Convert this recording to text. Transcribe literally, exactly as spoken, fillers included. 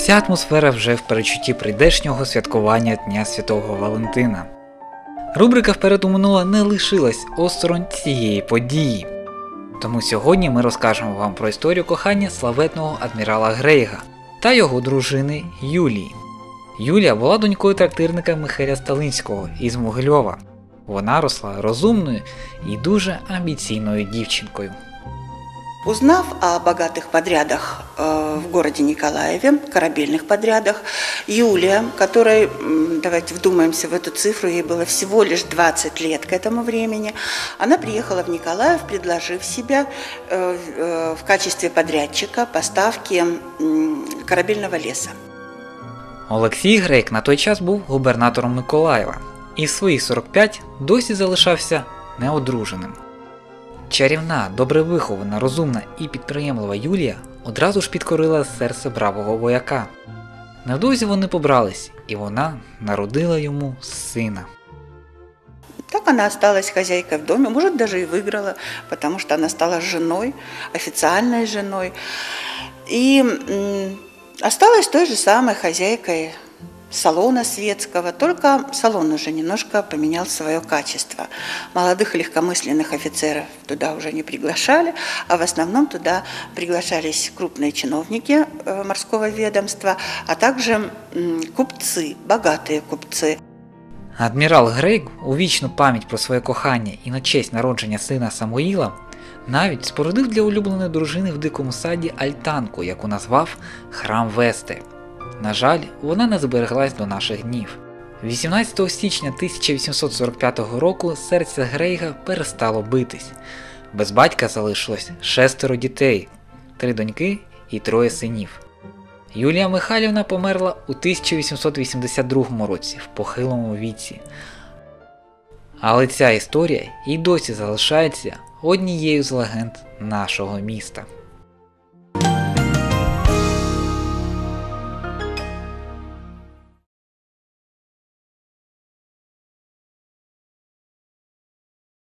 Вся атмосфера вже в передчутті прийдешнього святкування Дня Святого Валентина. Рубрика «Вперед у минуле» не лишилась осторонь цієї події. Тому сьогодні ми розкажемо вам про історію кохання славетного адмірала Грейга та його дружини Юлії. Юлія була донькою трактирника Михайля Сталинського із Могильова. Вона росла розумною і дуже амбіційною дівчинкою. Узнав о богатых подрядах в городе Николаеве, корабельных подрядах, Юлия, которой, давайте вдумаемся в эту цифру, ей было всего лишь двадцать лет к этому времени, она приехала в Николаев, предложив себя в качестве подрядчика поставки корабельного леса. Олексій Грейг на той час був губернатором Миколаєва і в свої сорок п'ять досі залишався неодруженим. Чарівна, добре вихована, розумна і підприємлива Юлія одразу ж підкорила серце бравого вояка. Невдовзі вони побрались, і вона народила йому сина. Так она осталась хозяйкой в доме, может, даже и выиграла, потому что она стала женой, официальной женой. И м, осталась той же самой хозяйкой салона светского, только салон уже немножко поменял свое качество. Молодых легкомысленных офицеров туда уже не приглашали, а в основном туда приглашались крупные чиновники морского ведомства, а также купцы, богатые купцы. Адмірал Грейг у вічну пам'ять про своє кохання і на честь народження сина Самуїла навіть спорудив для улюбленої дружини в дикому саді альтанку, яку назвав Храм Вести. На жаль, вона не збереглась до наших днів. вісімнадцятого січня тисяча вісімсот сорок п'ятого року серце Грейга перестало битись. Без батька залишилось шестеро дітей, три доньки і троє синів. Юлія Михайлівна померла у тисяча вісімсот вісімдесят другому році в похилому віці. Але ця історія і досі залишається однією з легенд нашого міста.